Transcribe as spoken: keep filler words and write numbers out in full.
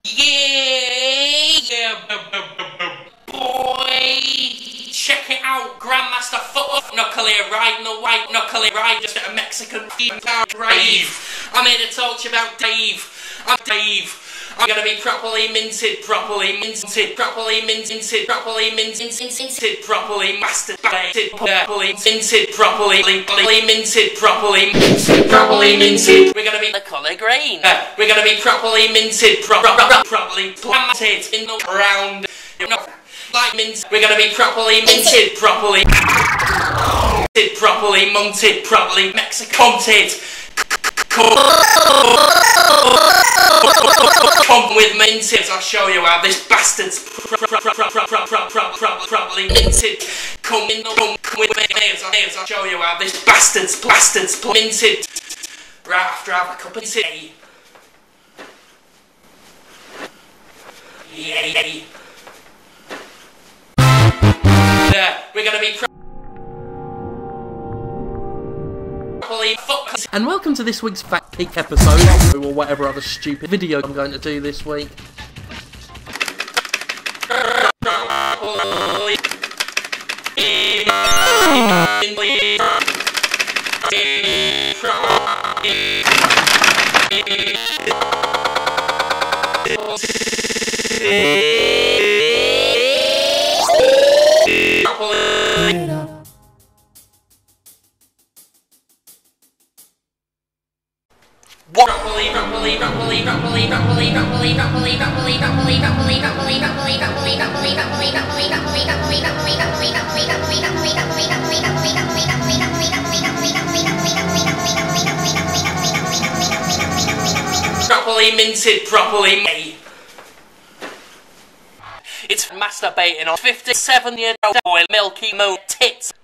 Yeah, yeah, boy, check it out, Grandmaster Foot Knuckle here, riding the white knuckle here, right, just at a Mexican rave. I'm here to talk to you about Dave. I'm Dave. I'm gonna be properly minted, properly minted, properly minted, properly minted, minted, properly masturbated, properly minted, properly minted, properly minted, properly minted. We're gonna be the colour green. We're gonna be properly minted, properly planted in the ground. Like mint. We're gonna be properly minted, properly minted, properly munted, properly Mexicanted. Come with minted, I'll show you how this bastard's properly minted. Come in, come with me, I'll show you how this bastard's bastard's minted. Right after I have a cup of tea. Yay. There, we're gonna be properly fucked. And welcome to this week's Fat Peak episode, or whatever other stupid video I'm going to do this week. Properly, properly, properly, properly, properly, properly, properly, properly, properly, properly, properly, properly, properly, properly, properly, properly minted, properly made. It's masturbating on fifty-seven year old boy, Milky Moon tits.